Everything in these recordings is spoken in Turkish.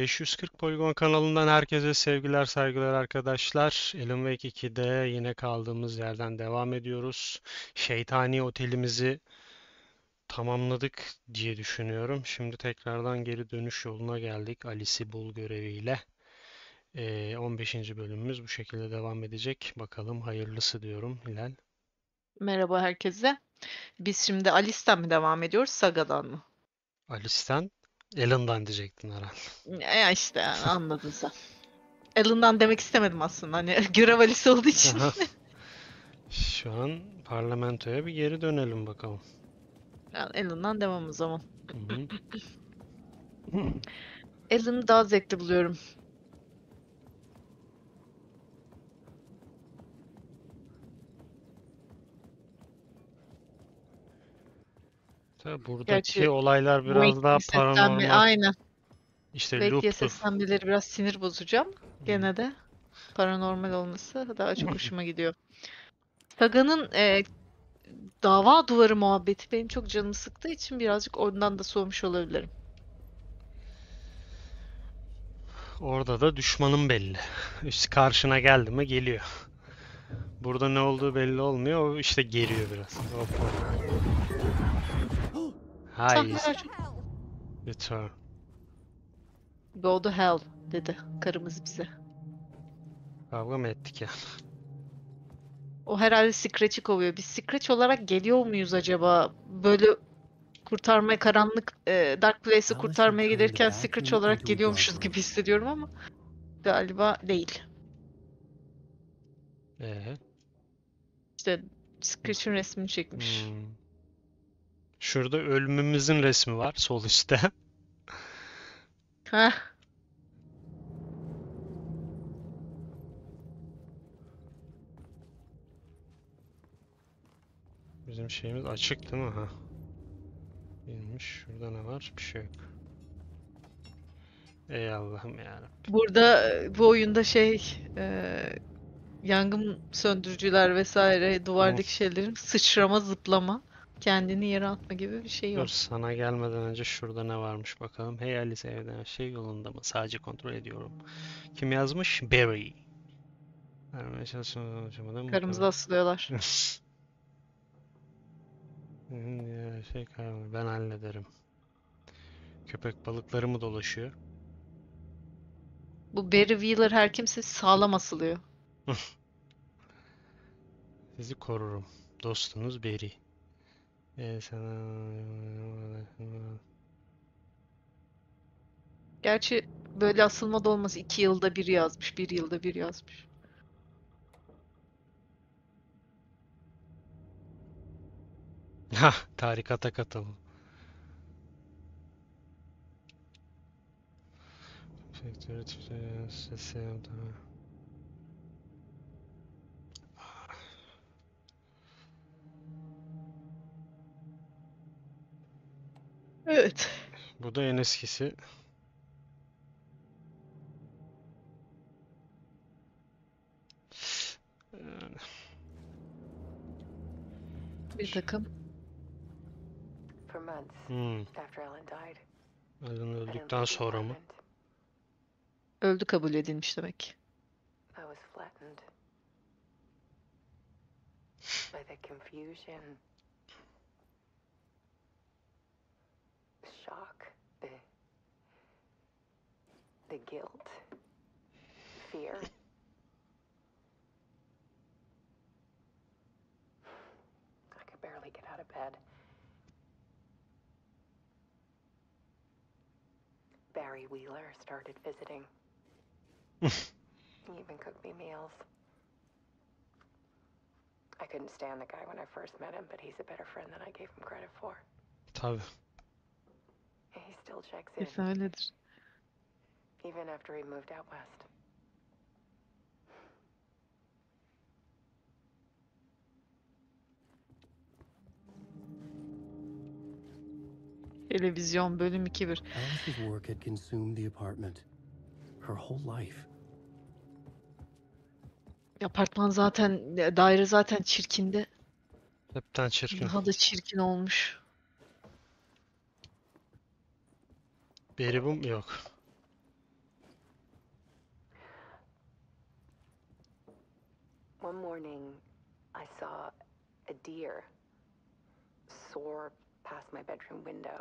540 Poligon kanalından herkese sevgiler saygılar arkadaşlar. Alan Wake 2'de yine kaldığımız yerden devam ediyoruz. Şeytani otelimizi tamamladık diye düşünüyorum. Şimdi tekrardan geri dönüş yoluna geldik Alice'i bul göreviyle. 15. bölümümüz bu şekilde devam edecek. Bakalım hayırlısı diyorum Hilal. Merhaba herkese. Biz şimdi Alice'ten mi devam ediyoruz, Saga'dan mı? Alice'ten Alan'dan diyecektin herhalde. Ya işte yani anladın sen. Alan'dan demek istemedim aslında. Hani görev Alice olduğu için. Aha. Şu an parlamentoya bir geri dönelim bakalım. Yani Alan'dan devam o zaman. Hı hı. Alan'ı daha zevkli buluyorum. Tabii buradaki Gerçi olaylar biraz daha Wake'li seslenme, paranormal. aynen. İşte Wake'liye loop'tu. seslenmeleri biraz sinir bozucu ama Hmm. gene de paranormal olması daha çok hoşuma gidiyor. Saga'nın dava duvarı muhabbeti benim çok canımı sıktığı için birazcık ondan da soğumuş olabilirim. Orada da düşmanın belli. İşte karşına geldi mi geliyor. Burada ne olduğu belli olmuyor. O işte geriyor biraz. Hop hop. Hi, Sahneler çok return. go to hell dedi karımız bize. Kavga mı ettik ya? O herhalde Scratch'i kovuyor. Biz Scratch olarak geliyor muyuz acaba? Böyle kurtarmaya, karanlık Dark Place'i Alice kurtarmaya returned gelirken back Scratch olarak into a dark geliyormuşuz room. gibi hissediyorum ama galiba değil. Ee, İşte Scratch'in resmini çekmiş. hmm. Şurada ölümümüzün resmi var sol üstte. Heh, Bizim şeyimiz açık değil mi? Ha. Bilmiş. Şurada ne var? Bir şey yok. Ey Allah'ım yarabbim. burada bu oyunda yangın söndürücüler vesaire duvardaki Of. şeylerin sıçrama, zıplama, kendini yere atma gibi bir şey Dur yok. sana gelmeden önce şurada ne varmış bakalım. Hey Alice evde her şey yolunda mı? Sadece kontrol ediyorum. Kim yazmış? Barry. Vermeye çalışmadan açamadım Karımızı bakalım. asılıyorlar. Ya, şey kayboldu. Ben hallederim. Köpek balıkları mı dolaşıyor? Bu Barry Wheeler her kimse sağlam asılıyor. Sizi korurum. Dostunuz Barry. Sana... Gerçi böyle asılma da olmaz. 2 yılda bir yazmış, 1 yılda bir yazmış. Ha, tarikata katılım. Faktörü sesi Evet. Bu da en eskisi. Yani, Bir takım. For months hmm. after Ellen died, Alan I didn't öldükten leave the sonra mı? apartment. Öldü kabul edilmiş demek. I was flattened by the confusion, the shock, the guilt, fear. I could barely get out of bed. Barry Wheeler started visiting. He even cooked me meals. I couldn't stand the guy when I first met him, but he's a better friend than I gave him credit for. Tabii. He still checks in, Kesin öyledir. even after he moved out west. Televizyon bölüm 2-1. Alice's work had consumed the apartment. Her whole life. Apartman zaten, daire zaten çirkindi. Hepten çirkin. Daha da çirkin olmuş. Beri bu mu? Yok. One morning, I saw a deer soar past my bedroom window.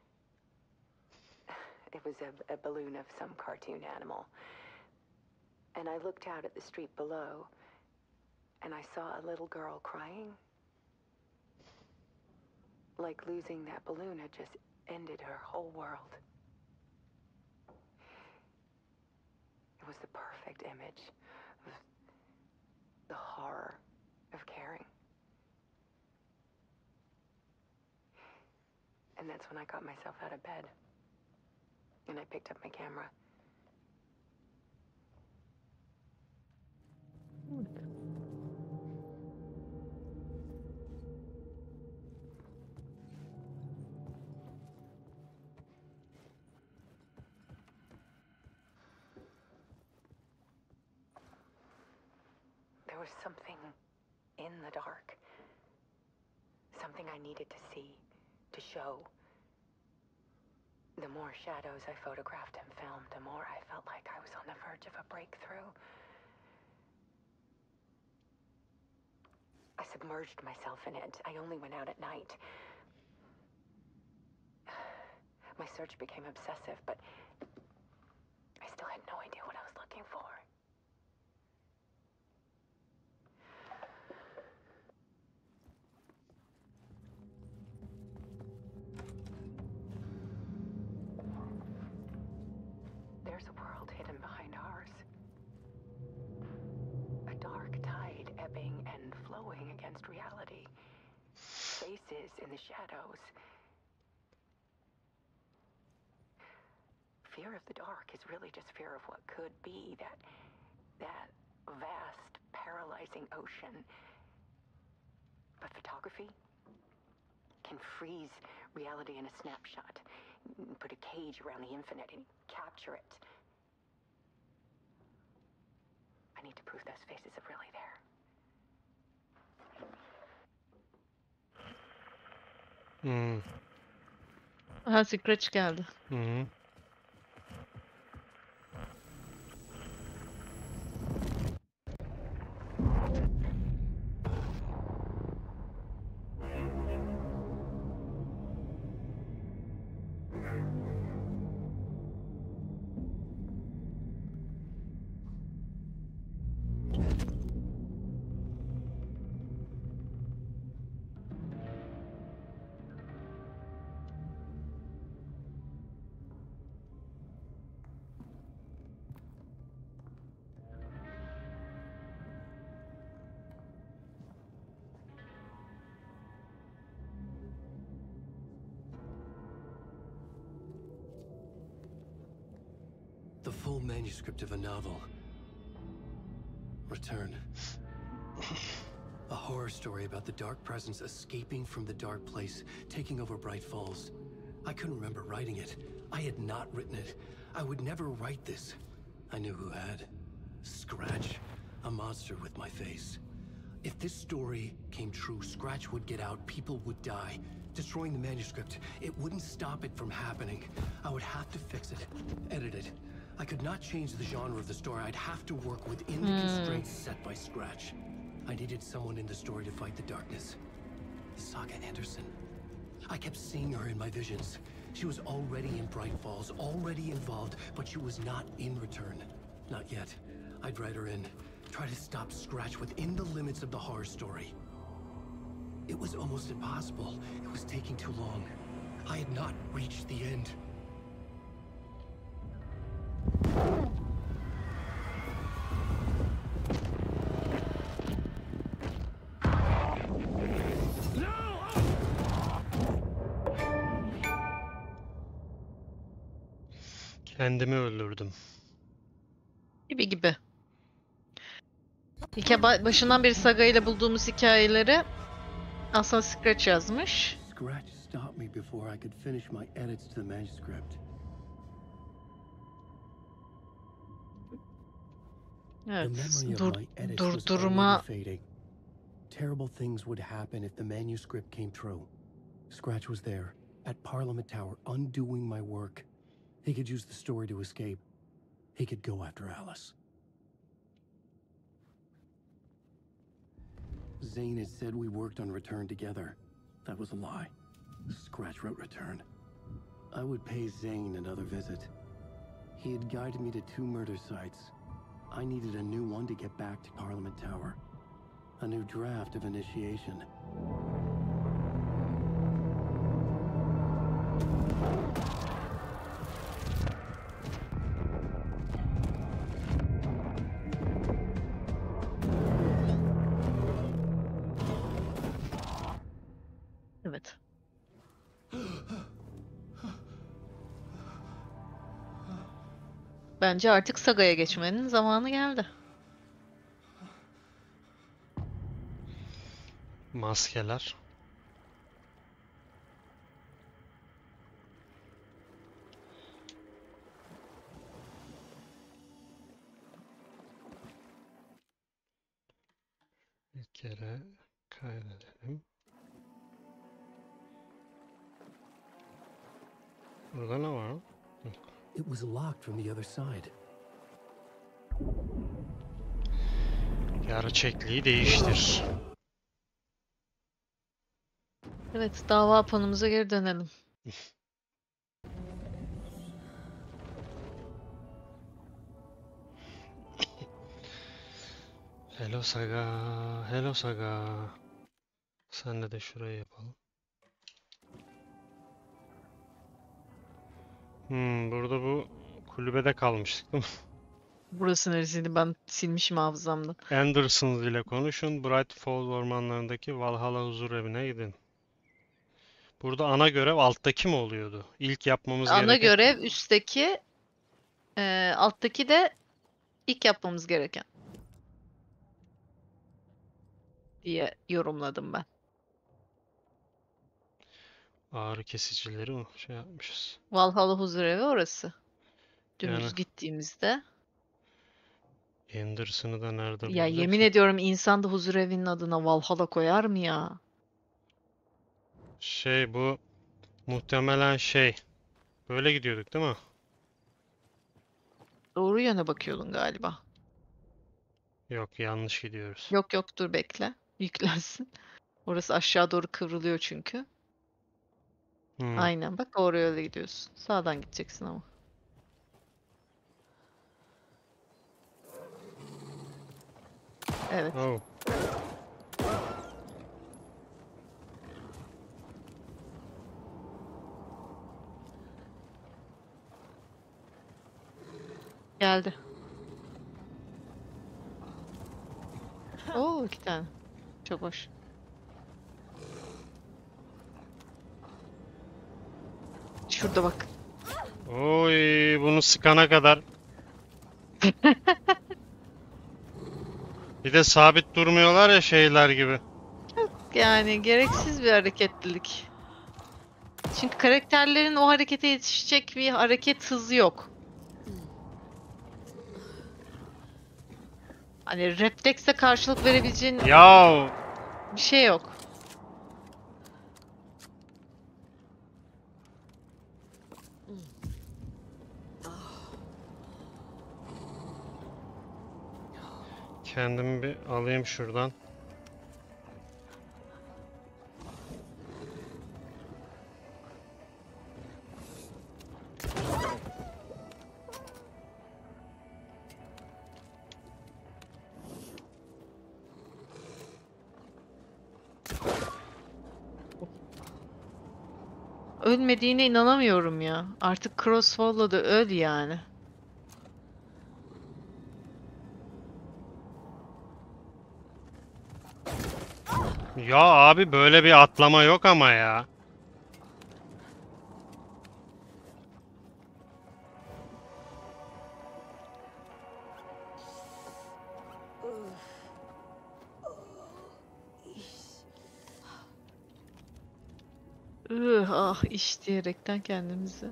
It was a balloon of some cartoon animal. And I looked out at the street below, and I saw a little girl crying. Like losing that balloon had just ended her whole world. It was the perfect image of the horror of caring. And that's when I got myself out of bed. And I picked up my camera. There was something in the dark. Something I needed to see, to show. The more shadows I photographed and filmed, the more I felt like I was on the verge of a breakthrough. I submerged myself in it. I only went out at night. My search became obsessive, but I still had no idea what I was looking for. There's a world hidden behind ours. A dark tide ebbing and flowing against reality. Faces in the shadows. Fear of the dark is really just fear of what could be, that vast, paralyzing ocean. But photography can freeze reality in a snapshot, put a cage around the infinite and capture it. I need to prove those faces are really there. Hmm. Aha, Scratch geldi. Hı hı. The full manuscript of a novel. Return. A horror story about the dark presence escaping from the dark place, taking over Bright Falls. I couldn't remember writing it. I had not written it. I would never write this. I knew who had. Scratch. A monster with my face. If this story came true, Scratch would get out, people would die. Destroying the manuscript, it wouldn't stop it from happening. I would have to fix it, edit it. I could not change the genre of the story. I'd have to work within the constraints set by Scratch. I needed someone in the story to fight the darkness. Saga Anderson. I kept seeing her in my visions. She was already in Bright Falls, already involved, but she was not in Return. Not yet. I'd write her in, try to stop Scratch within the limits of the horror story. It was almost impossible. It was taking too long. I had not reached the end. Kendimi öldürdüm. Gibi. Başından beri Saga ile bulduğumuz hikayeleri aslında Scratch yazmış. Scratch stopped me before I could finish my edits to the manuscript. Evet, The memory of my edits was durdurma already fading. Terrible things would happen if the manuscript came true. Scratch was there, at Parliament Tower, undoing my work. He could use the story to escape. He could go after Alice. Zane had said we worked on Return together. That was a lie. Scratch wrote Return. I would pay Zane another visit. He had guided me to 2 murder sites. I needed a new one to get back to Parliament Tower. A new draft of initiation. Evet. Bence artık Saga'ya geçmenin zamanı geldi. Maskeler. Bir kere kaydedelim. Burada ne var? It was locked from the other side. Gerçekliği değiştir. Evet, dava panımıza geri dönelim. Hello Saga, hello Saga. Senle de şurayı yapalım. Burada bu kulübede kalmıştık değil mi? Burası neresiydi? Ben silmişim hafızamda. Andersons ile konuşun. Bright Falls ormanlarındaki Valhalla Huzurevine gidin. Burada ana görev alttaki mi oluyordu? İlk yapmamız Ana gereken. görev üstteki, alttaki de ilk yapmamız gereken diye yorumladım ben. Ağrı kesicileri mi şey yapmışız? Valhalla Huzurevi orası. Dümdüz Yani gittiğimizde. Anderson'ı da nerede Ya bulacak yemin ki? ediyorum insan da huzurevinin adına Valhalla koyar mı ya? Bu muhtemelen böyle gidiyorduk değil mi? Doğru yöne bakıyordun galiba. Yok, yanlış gidiyoruz. Yok yok, dur bekle. Yüklensin. Orası aşağı doğru kıvrılıyor çünkü. Hmm. Aynen bak, doğru yolda gidiyorsun. Sağdan gideceksin ama. Evet. Oh. Geldi. Oo, 2 tane. Çok hoş. Şurada bak. Oy, bunu sıkana kadar. Bir de sabit durmuyorlar ya şeyler gibi. Yani gereksiz bir hareketlilik. Çünkü karakterlerin o harekete yetişecek bir hareket hızı yok. Hani refleksle karşılık verebileceğin Yav. bir şey yok. Kendimi bir alayım şuradan. Ölmediğine inanamıyorum ya. Artık Crossfall'la da öl yani. Ya abi, böyle bir atlama yok ama ya. Ah iş diyerekten kendimizi.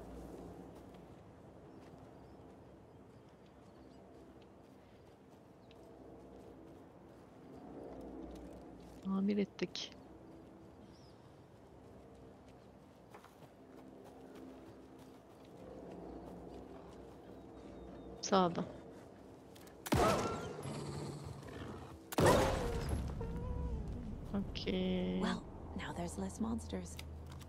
Tamir ettik. Sağda. Okey. Well, now there's less monsters.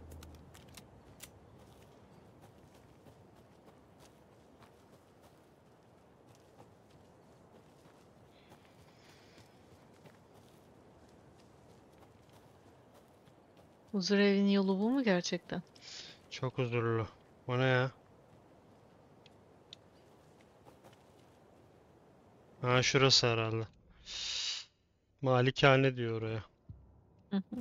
Huzur evinin yolu bu mu gerçekten? Çok huzurlu. O ne ya? Ha, şurası herhalde. Malikane diyor oraya. Hı hı.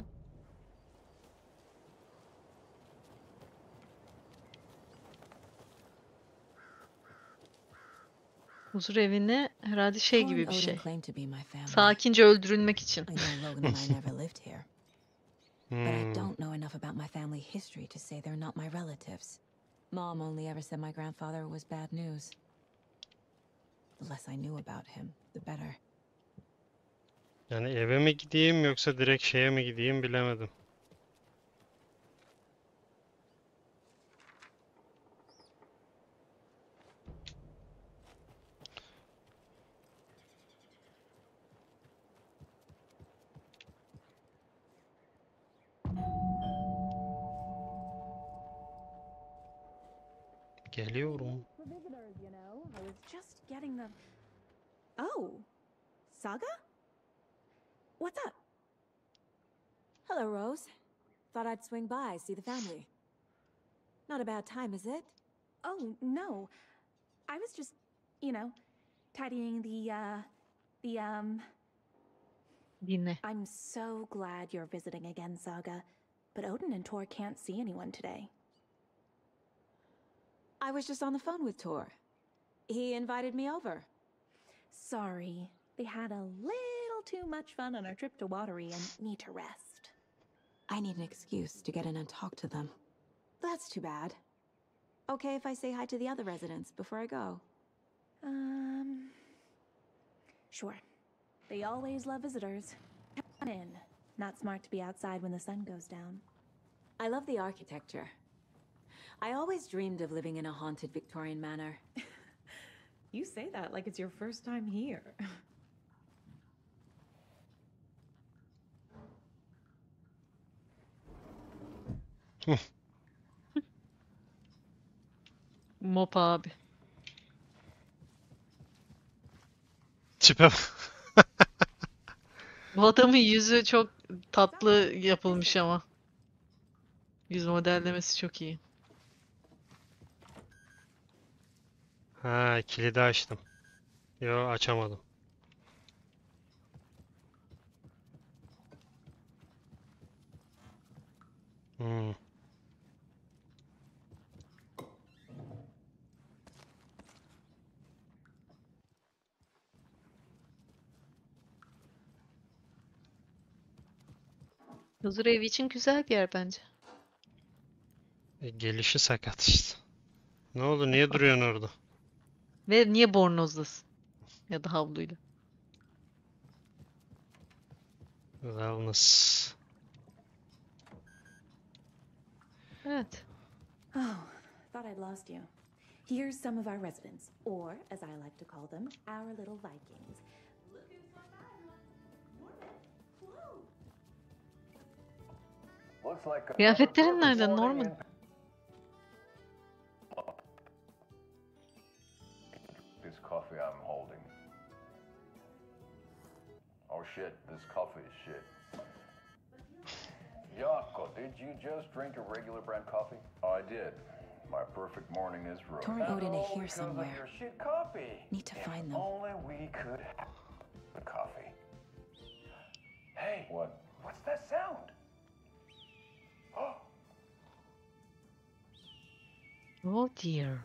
Huzur evini herhalde şey Thor gibi and bir Odin şey. claim to be my family. Sakince öldürülmek için. I know Logan and I never lived here, but I Hmm. don't know enough about my family history to say they're not my relatives. Mom only ever said my grandfather was bad news. The less I knew about him, the better. Yani eve mi gideyim yoksa direkt şeye mi gideyim bilemedim. Geliyorum. For visitors, you know. I was just getting the. Oh, Saga? What's up? Hello, Rose. Thought I'd swing by, see the family. Not a bad time, is it? Oh, no. I was just, you know, tidying the. Dinle. I'm so glad you're visiting again, Saga. But Odin and Tor can't see anyone today. I was just on the phone with Tor. He invited me over. Sorry. They had a little too much fun on our trip to Watery and need to rest. I need an excuse to get in and talk to them. That's too bad. Okay if I say hi to the other residents before I go? Sure. They always love visitors. Come on in. Not smart to be outside when the sun goes down. I love the architecture. I always dreamed of living in a haunted Victorian manor. You say that like it's your first time here. Mop abi. Tipe bak. Bu adamın yüzü çok tatlı yapılmış ama. Yüz modellemesi çok iyi. Ha, kilidi açtım. Yo, açamadım. Hmm. Huzur evi için güzel bir yer bence. Gelişi sakat işte. Ne oldu? Niye duruyorsun orada? Ve niye bornozdasın? Ya da havluyla. Wellness. Evet. Oh, thought I'd lost you. Here's some of our residents, or as I like to call them, our little Vikings. Looks like Kıyafetlerin nereden? Normal. This coffee I'm holding. Oh shit, this coffee is shit. Yako, did you just drink a regular brand coffee? I did. My perfect morning is ruined. Tor and Odin are All here because of somewhere. your shit coffee. Need to If find them. only we could have the coffee. Hey, what? What's that sound? Oh dear.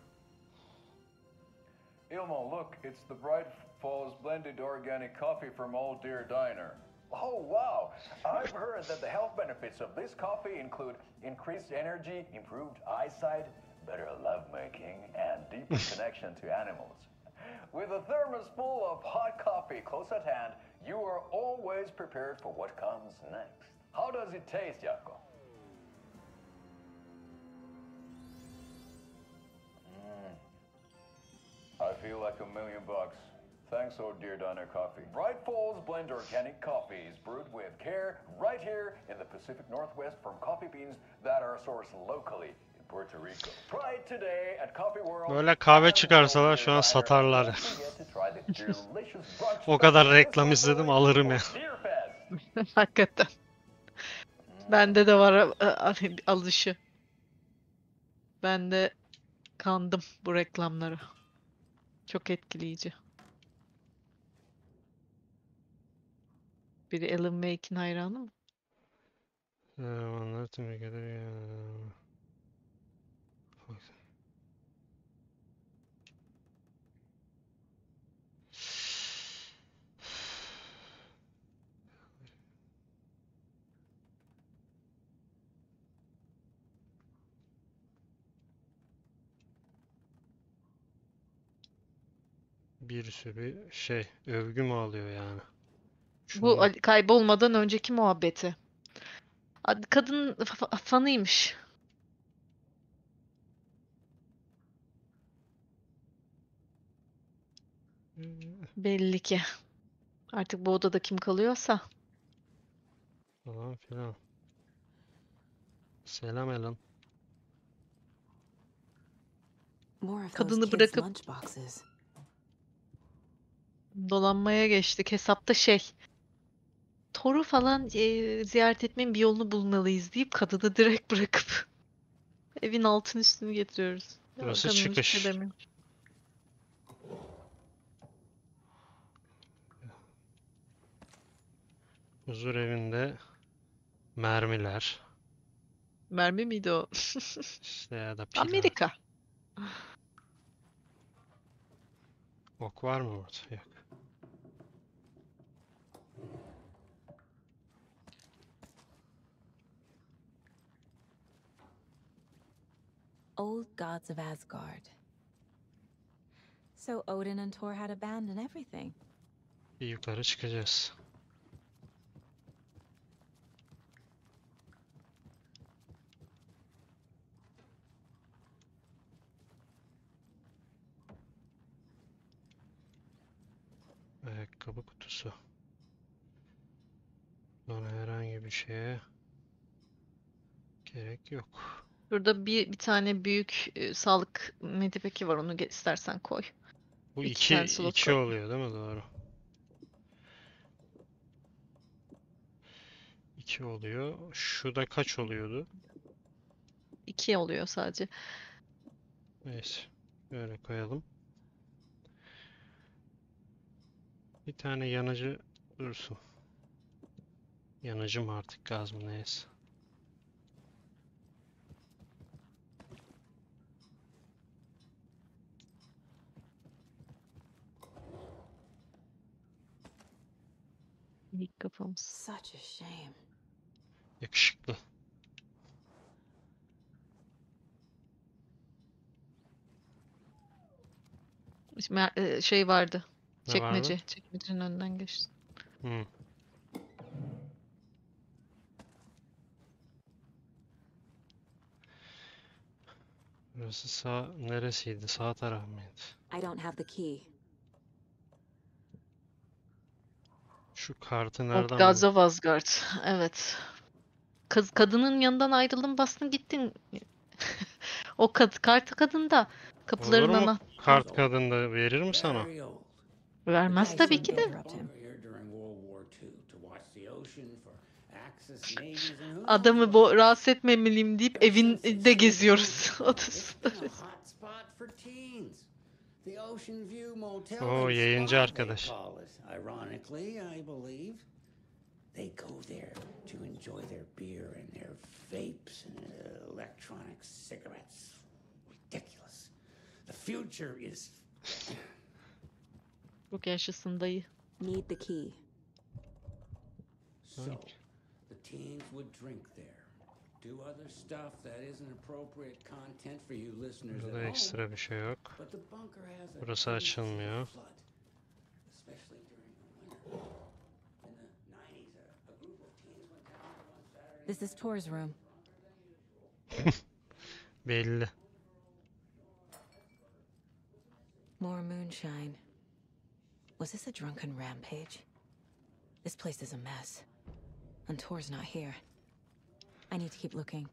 Ilmo, look, it's the Bright Falls blended organic coffee from Old Deer Diner. Oh, wow. I've heard that the health benefits of this coffee include increased energy, improved eyesight, better lovemaking, and deeper connection to animals. With a thermos full of hot coffee close at hand, you are always prepared for what comes next. How does it taste, Yako? I feel like $1,000,000. Thanks, Oh Dear Diner Coffee. Bright Falls Blend Organic Coffee is brewed with care right here in the Pacific Northwest from coffee beans that are sourced locally in Puerto Rico. Try it today at Coffee World. Böyle kahve and çıkarsalar Oh şu Dear an Diner. satarlar. Don't forget to try the delicious brunch O kadar special reklam this izledim, February alırım ya. for Deer Fest. Hakikaten. Bende de var alışı. Ben de kandım bu reklamlara. Çok etkileyici. Biri Alan Wake'in hayranı mı? Onlar Türkiye'de bir sürü şey övgü mü alıyor yani? Bu Şunlar kaybolmadan önceki muhabbeti. Kadın fanıymış. Belli ki. Artık bu odada kim kalıyorsa. falan filan. Selam Ellen. More of those Kadını kids' bırakıp lunchboxes. dolanmaya geçtik. Hesapta Thor'u falan ziyaret etmenin bir yolunu bulmalıyız deyip kadını direkt bırakıp evin altın üstünü getiriyoruz. Burası Kadın hiçbir şey çıkış. demiyor. Huzur evinde mermiler. Mermi miydi o? İşte ya da pil. Amerika. Ok var mı orada? Yok. Old gods of Asgard. So Odin and Thor had a band and everything. Bir yukarı çıkacağız. Ayakkabı kutusu. Bana herhangi bir şeye gerek yok. Burada bir tane büyük sağlık medipeki var. Onu istersen koy. Bu İki tane iki, slot iki koy. oluyor değil mi? Doğru. 2 oluyor. Şu da kaç oluyordu? 2 oluyor sadece. Neyse. Böyle koyalım. Bir tane yanıcı dursun. Yanıcı mı artık, gaz mı, neyse. İlk kafamız. Such a shame. Yakışıklı. Şey vardı. Ne vardı? Çekmece. Çekmecenin önünden geçti. Hı. Burası sağ neresiydi? Sağ taraf mıydı? I don't have the key. Şu kartı O nereden Gods bul? of Asgard. Evet. Kadının yanından ayrıldın, bastın gittin. O kartı kadında. Olur Kapıların mu? ana. Kart kadın da verir mi sana? Very old. Vermez I tabii shouldn't ki de. interrupt him. Longer here during World War II to watch the ocean for Axis navies and who knows Adamı what. rahatsız etmemeliyim deyip Ever since evinde its geziyoruz. It's Odasında. been a hot spot for teens. The Ocean View Motel Oo, and yayıncı Spa, they arkadaş. call it. Ironically, I believe. They go there to enjoy their beer and their vapes and electronic cigarettes. Ridiculous. The future is Çok yaşlısın dayı. Need the key. so. The teens would drink there. Do other stuff that isn't appropriate content for you listeners Burada at home. ekstra bir şey yok. But the bunker has a Burası tendency to açılmıyor. flood, especially during the winter. In the 90s, a group of teens went down there one Saturday. This is Tor's room. Belli. More moonshine. Was this a drunken rampage? This place is a mess. And Tor's not here. I need to keep looking.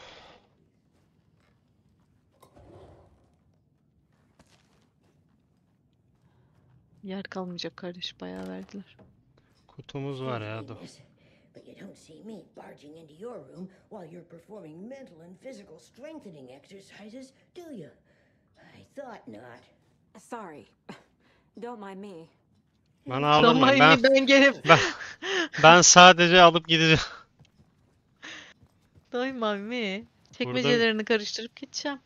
Yer kalmayacak kardeş, bayağı verdiler. Kutumuz var ya. But you don't see me barging into your room while you're performing mental and physical strengthening exercises, do you? I thought not. Sorry. Don't mind me. Bana ağlamayın. Ben gelip Ben sadece alıp gideceğim. doymam mı? Çekmecelerini karıştırıp gideceğim.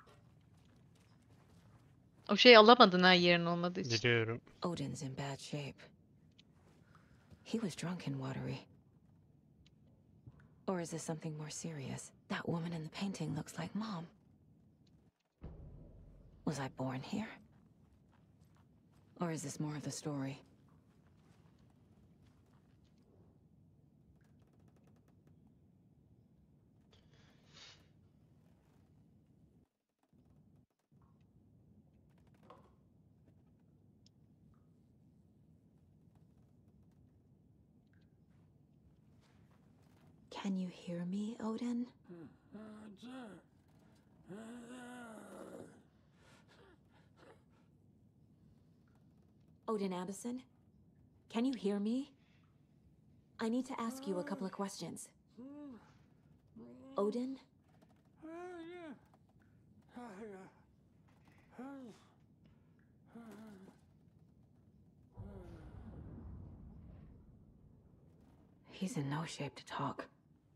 O şey alamadın ha, yerin olmadığı için. Biliyorum. Odin's in bad shape. He was drunk and watery. Or is this something more serious? That woman in the painting looks like Mom. Was I born here? Or is this more of the story? Can you hear me, Odin? Odin Anderson? Can you hear me? I need to ask you a couple of questions. Odin? He's in no shape to talk.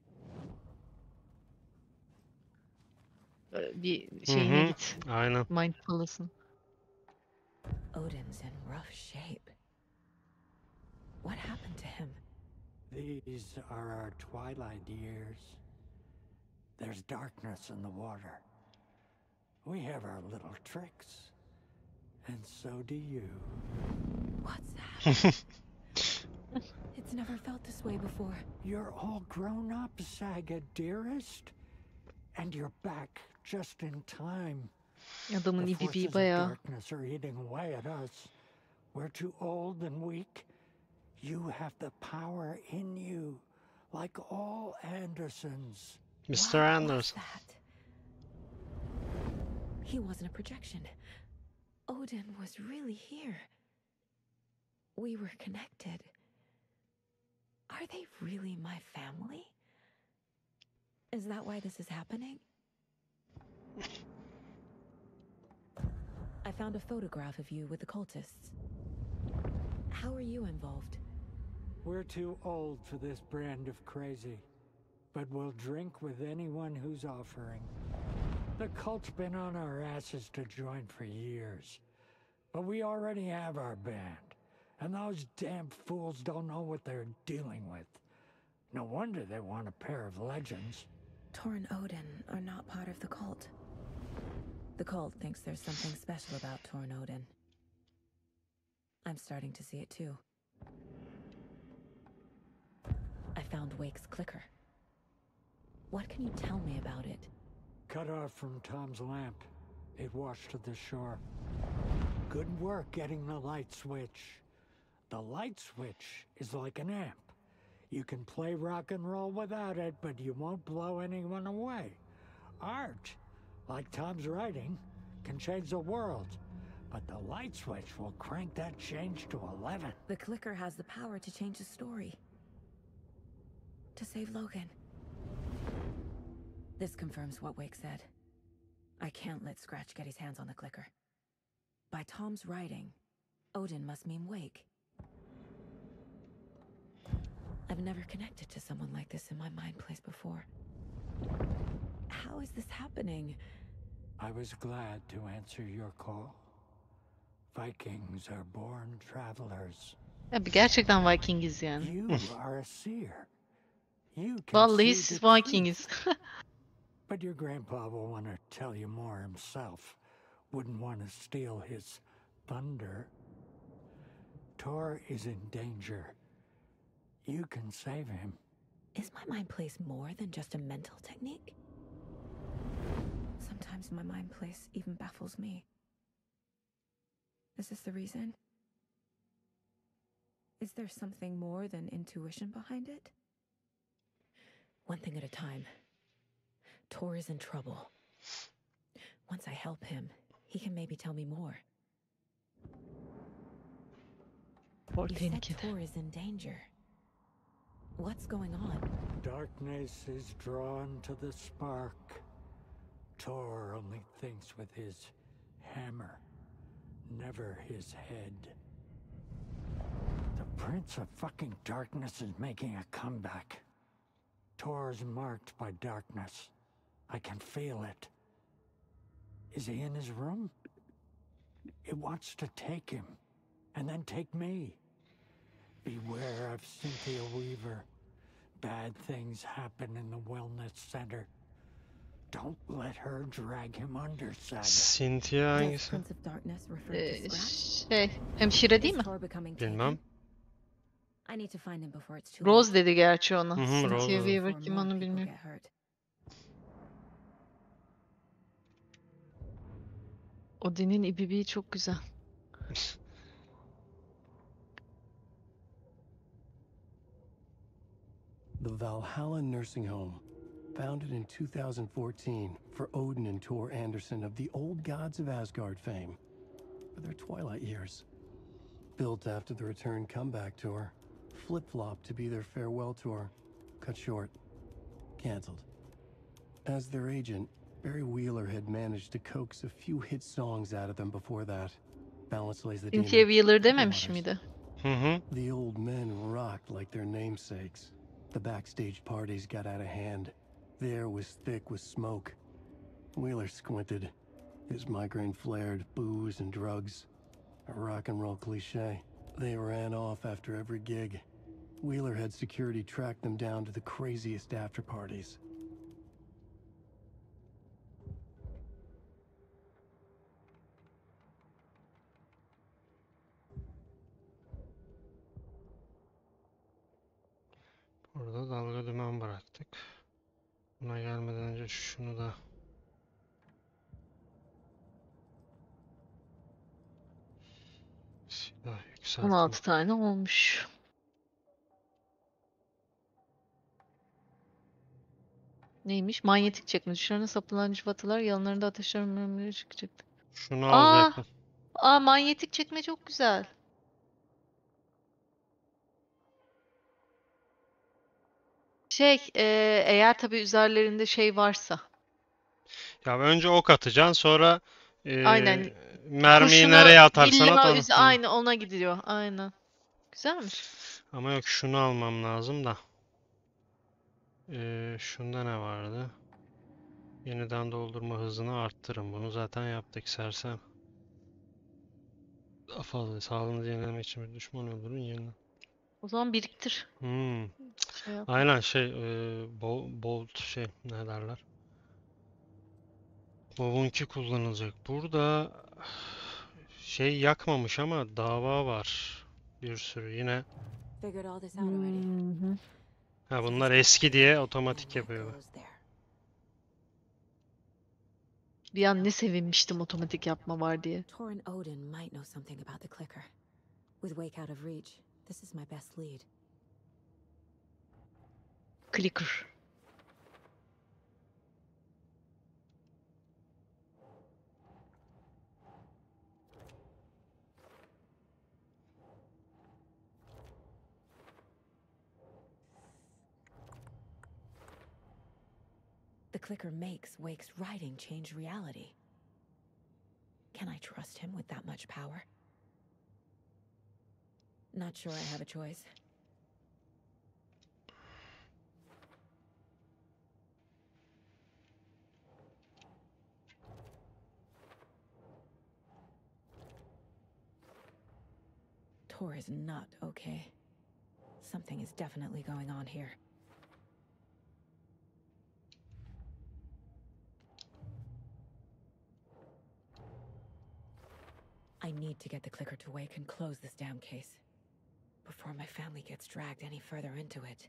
Bir şeyine Hı hı. git. Aynen. Mindfulness'ın. Odin's in rough shape. What happened to him? These are our twilight years. There's darkness in the water. We have our little tricks. And so do you. What's that? It's never felt this way before. You're all grown up, Saga, dearest. And you're back just in time. Adamın The ipi forces of bayağı. darkness are eating away at us. We're too old and weak. You have the power in you, like all Andersons. Mr. What was Anderson. that? He wasn't a projection. Odin was really here. We were connected. Are they really my family? Is that why this is happening? I found a photograph of you with the cultists. How are you involved? We're too old for this brand of crazy, but we'll drink with anyone who's offering. The cult's been on our asses to join for years, but we already have our band, and those damn fools don't know what they're dealing with. No wonder they want a pair of legends. Tor and Odin are not part of the cult. The cult thinks there's something special about Tor and Odin. I'm starting to see it too. I found Wake's clicker. What can you tell me about it? Cut off from Tom's lamp. It washed to the shore. Good work getting the light switch. The light switch is like an amp. You can play rock and roll without it, but you won't blow anyone away. Art, like Tom's writing, can change the world. But the light switch will crank that change to 11. The clicker has the power to change the story. To save Logan. This confirms what Wake said. I can't let Scratch get his hands on the clicker. By Tom's writing, Odin must mean Wake. I've never connected to someone like this in my mind place before. How is this happening? I was glad to answer your call. Vikings are born travelers. Abi gerçekten Vikingiz yani. You are a seer. You can Vallahi see siz the truth. Vikingiz. But your grandpa will want to tell you more himself. Wouldn't want to steal his thunder. Tor is in danger. You can save him. Is my mind place more than just a mental technique? Sometimes my mind place even baffles me. Is this the reason? Is there something more than intuition behind it? One thing at a time. Tor is in trouble. Once I help him, he can maybe tell me more. Tor You said tehlikede. Tor is in danger. What's going on? Darkness is drawn to the spark. Tor only thinks with his hammer, never his head. The Prince of fucking Darkness is making a comeback. Tor's marked by darkness. I can feel it. Is he in his room? It wants to take him, and then take me. Beware of Cynthia Weaver. Bad things happen in the wellness center. Don't let her drag him under, Saga. Cynthia Does hangisi? Prince of Darkness refer to Scratch? Hemşire değil Is mi? Tor becoming Bilmem. taken? I need to find him before it's too Rose late. dedi gerçi ona. Hı hı, Cynthia Rose dedi. Weaver Before kim more onu people bilmiyorum. get hurt. Odin'in ibibiği çok güzel. The Valhalla Nursing Home, founded in 2014 for Odin and Tor Anderson of the Old Gods of Asgard fame for their twilight years. Built after the Return Comeback Tour, flip-flopped to be their farewell tour, cut short, canceled. As their agent, Barry Wheeler had managed to coax a few hit songs out of them before that. Balance Lays the Demon, Cynthia Wheeler couple dememiş others. miydi? Hı hı. The old men rocked like their namesakes. The backstage parties got out of hand. The air was thick with smoke. Wheeler squinted. His migraine flared, booze and drugs. A rock and roll cliche. They ran off after every gig. Wheeler had security track them down to the craziest after parties. Burada dalga dümen bıraktık. Buna gelmeden önce şunu da silah yükseltme. 16 tane olmuş. Neymiş? Manyetik çekme. Dışarına sapılan cıvatalar yanlarında ateşler mürmürü çıkacaktı. Şunu Aa, alacaktım. manyetik çekme çok güzel. Eğer tabii üzerlerinde şey varsa. Ya önce ok atacaksın, sonra Aynen. mermiyi Kurşunu nereye atarsan at illa onu. Hı. aynı ona gidiyor. Aynen. Güzelmiş. Ama yok, şunu almam lazım da. Şunda ne vardı? Yeniden doldurma hızını arttırın. Bunu zaten yaptık sersem. Daha fazla sağlığınızı yenilemek için bir düşman öldürün yeniden. O zaman biriktir. Hmm. Şey yap. Aynen bolt ne derler? Bob'unki kullanılacak. Burada yakmamış ama dava var. Bir sürü yine. Figured all this out already. Hı hı. Ha, bunlar eski diye otomatik yapıyor. Goes there. Bir an ne sevinmiştim otomatik yapma var diye. Tor and Odin might know something about the clicker. With Wake out of reach, this is my best lead. Clicker. The clicker makes Wake's writing change reality. Can I trust him with that much power? Not sure I have a choice. Tor is not okay. Something is definitely going on here. I need to get the clicker to Wake and close this damn case before my family gets dragged any further into it.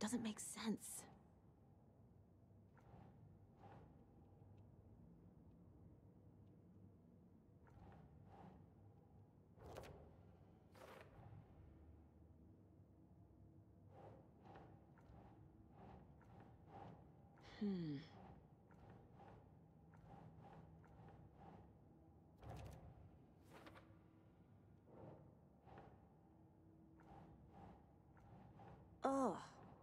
doesn't make sense. Oh.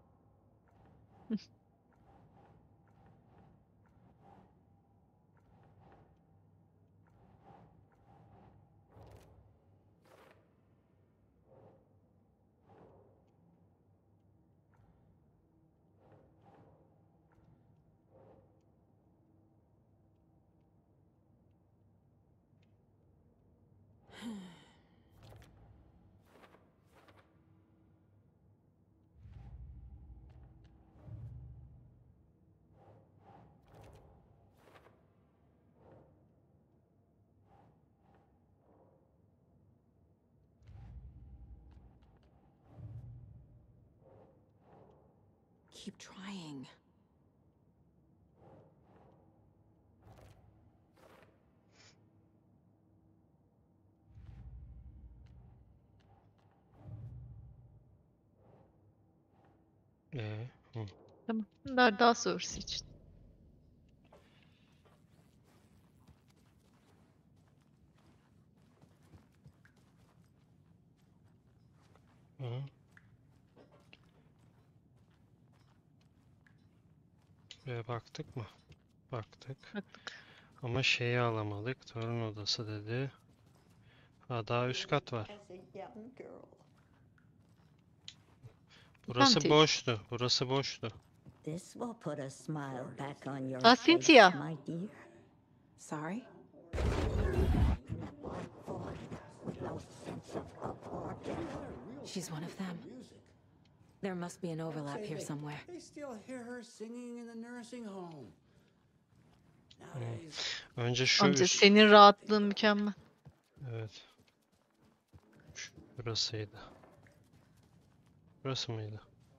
Keep trying. Hı. Tamam. Bunlar daha sonrası için. Hı. Ve baktık mı? Baktık. Baktık. Ama şeyi alamadık. Torun odası dedi. Ha, daha üst kat var. Burası Vantage. boştu. Burası boştu. This will put a smile back on your Ah, face, Cynthia. my dear. Sorry? No sense of proportion. She's one of them. There must be an overlap here somewhere. They still hear her singing in the nursing home. Nowadays, Önce şu Amca üst. senin rahatlığın mükemmel. Evet. Burasıydı. Burası mıydı?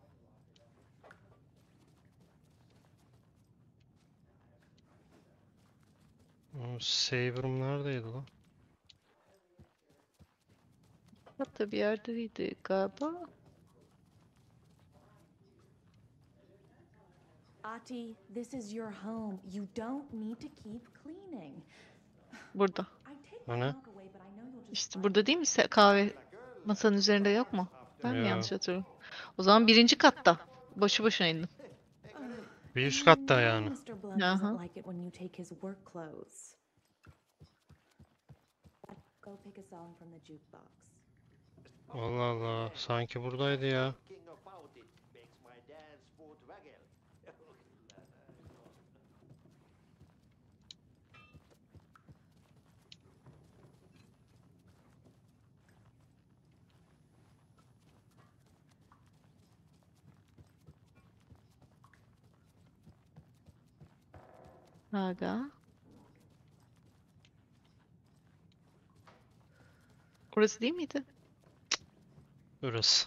Save room neredeydi lan? Hatta bir yerdeydi galiba. Ati, this is your home. You don't need to keep cleaning. Burada. I take O my ne? milk away, but I know you'll just İşte burada değil mi? Kahve masanın üzerinde yok mu? Ben mi Yo. yanlış hatırlıyorum? O zaman birinci katta. Boşu boşuna indim. Bir üst katta yani. Mr. Blunt Aha. doesn't like it when you take his work clothes. Go pick a song from the jukebox. Allah Allah. Sanki buradaydı ya. Aga. Orası değil miydi? Burası.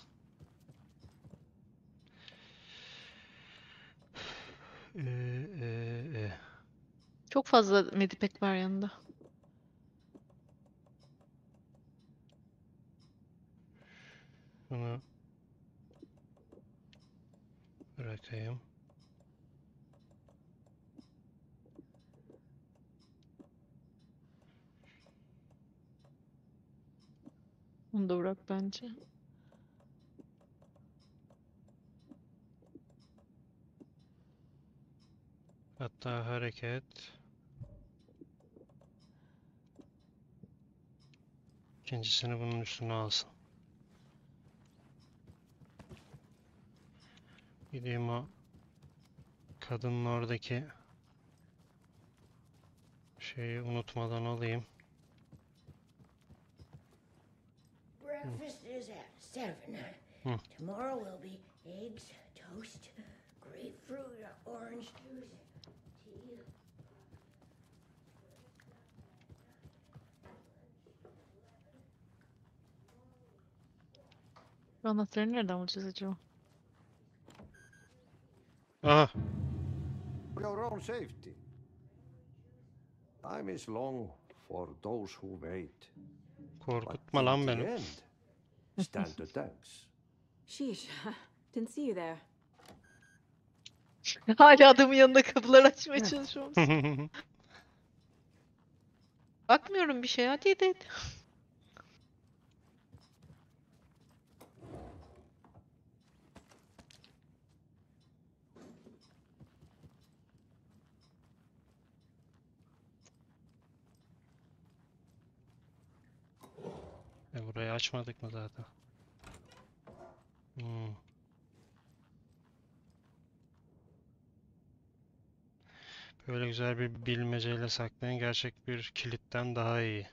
Çok fazla medipek var yanında. Bunu bırakayım. Onu da bırak bence. Hatta hareket. İkincisini bunun üstüne alsın. Gideyim o kadının oradaki şeyi unutmadan alayım. Breakfast is at 7. Tomorrow will be eggs, toast, grapefruit, orange juice, tea. Anahtarı nereden bulacağız acaba? Aha. For your own safety. Time is long for those who wait. Korkutma But lan in the beni. end, stand the thanks. Sheesh. Didn't see you there. Hala adamın yanında kapılar açmaya çalışıyor musun? Bakmıyorum bir şey. Hadi hadi. Burayı açmadık mı zaten? Böyle güzel bir bilmeceyle saklayan gerçek bir kilitten daha iyi.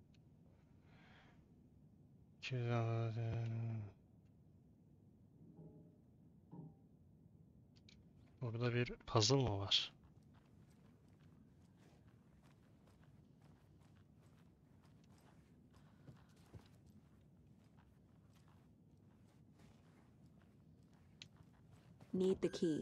Burada bir puzzle mı var? Need the key.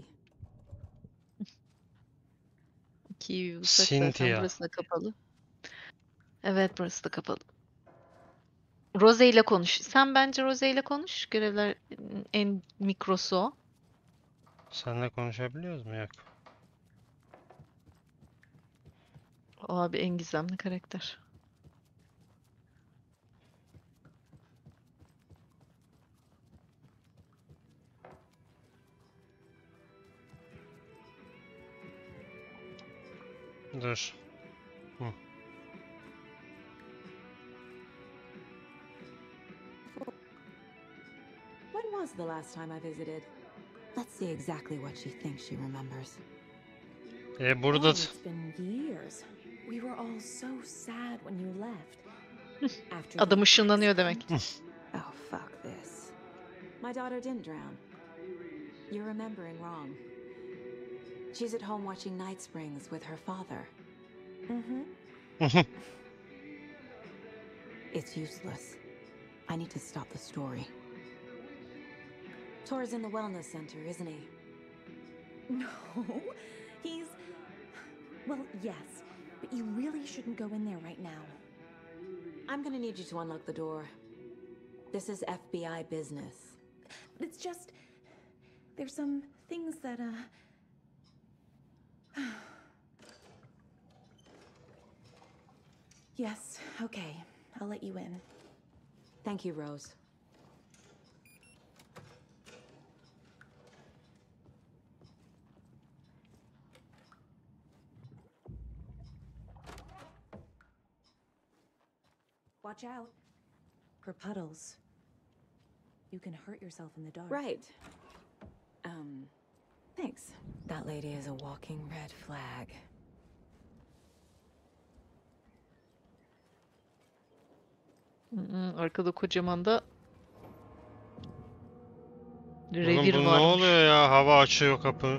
Ki bulsak zaten Cynthia. burası da kapalı. Evet burası da kapalı. Rose ile konuş. Sen bence Rose ile konuş. Görevler en mikrosu o. Seninle konuşabiliyoruz mu? Yok. O abi en gizemli karakter. Dur. Hı. When was the last time I visited? Let's see exactly what she thinks she remembers. Burada It's been years. We were all so sad when you left. After Adam ışınlanıyor demek. Oh, fuck this. My daughter didn't drown. You're remembering wrong. She's at home watching Night Springs with her father. It's useless. I need to stop the story. Tor's in the wellness center, isn't he? No, he's... Well, yes, but you really shouldn't go in there right now. I'm gonna need you to unlock the door. This is FBI business. It's just... There's some things that, Yes, okay. I'll let you in. Thank you, Rose. Watch out. For puddles. You can hurt yourself in the dark. Right. Thanks. That lady is a walking red flag. Arkada kocaman da Oğlum revir bu ne varmış. oluyor ya? Hava açıyor kapı.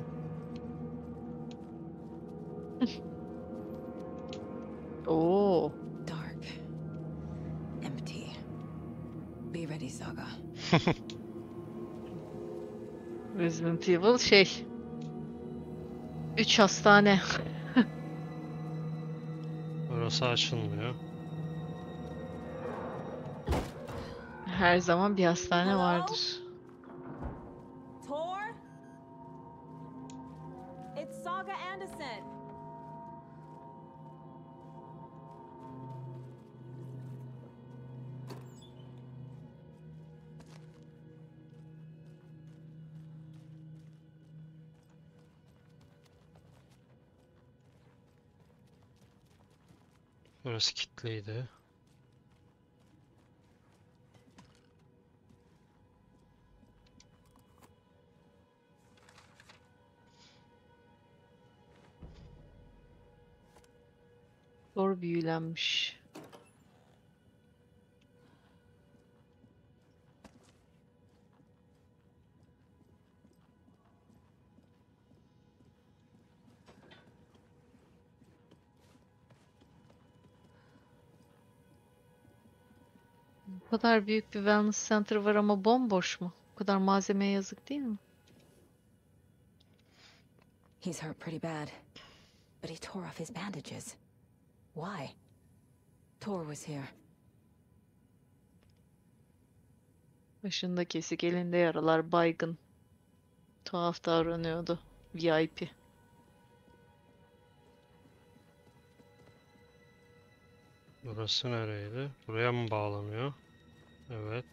Oo. Dark. Empty. Be ready, Saga. Resident Evil şey. 3 hastane. Burası açılmıyor. Her zaman bir hastane vardır. Tor? It's Saga Anderson. Burası kilitliydi. Zor büyülenmiş. Bu kadar büyük bir wellness center var ama bomboş mu? Bu kadar malzemeye yazık değil mi? He's hurt pretty bad, but he tore off his bandages. Why? Tor was here. Başında kesik, elinde yaralar, baygın. Tuhaf davranıyordu. VIP. Burası nereydi? Buraya mı bağlanıyor? Evet.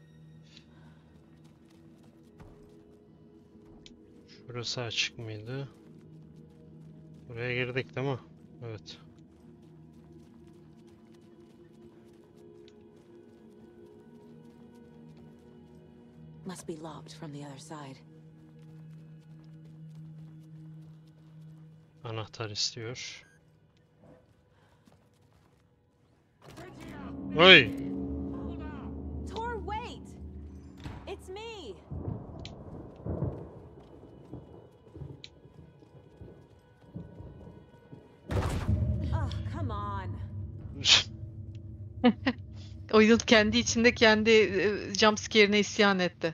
Şurası açık mıydı? Buraya girdik değil mi? Evet. Must be locked from the other side. Anahtar istiyor. Oy! Tor, wait! It's me! Oh, come on. Oyun kendi içinde kendi jumpscare'ine isyan etti.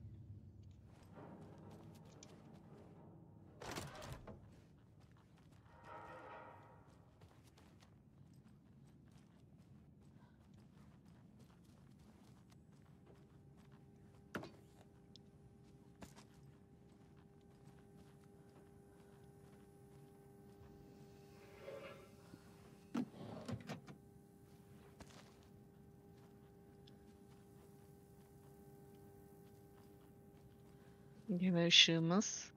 Yine ışığımız.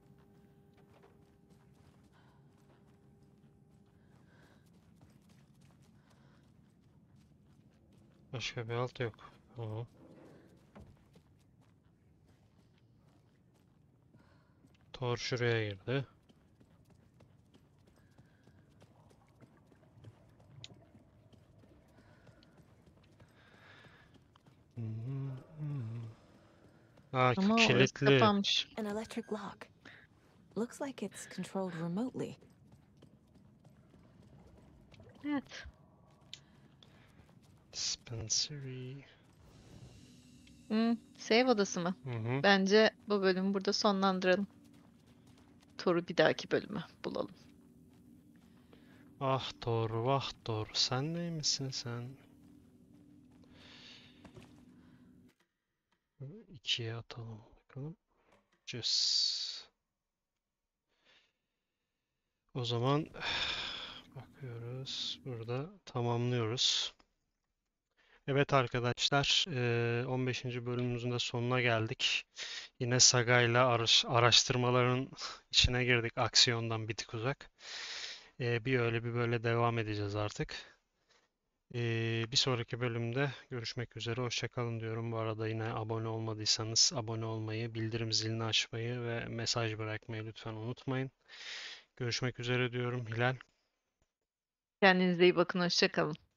Başka bir alt yok. Tamam. Thor şuraya girdi. Aa, Ama orası kilitli. kapanmış. An electric lock. Looks like it's controlled remotely. Evet. Dispensary. Save odası mı? Hı hı. Bence bu bölümü burada sonlandıralım. Thor'u bir dahaki bölüme bulalım. Ah Thor, vah Thor. Sen neymişsin sen? 2'ye atalım bakalım. Cız. O zaman bakıyoruz. Burada tamamlıyoruz. Evet arkadaşlar, 15. bölümümüzün de sonuna geldik. Yine Saga ile araştırmaların içine girdik, aksiyondan bir tık uzak. Bir öyle bir böyle devam edeceğiz artık. Bir sonraki bölümde görüşmek üzere. Hoşça kalın diyorum. Bu arada yine abone olmadıysanız abone olmayı, bildirim zilini açmayı ve mesaj bırakmayı lütfen unutmayın. Görüşmek üzere diyorum Hilal. Kendinize iyi bakın. Hoşça kalın.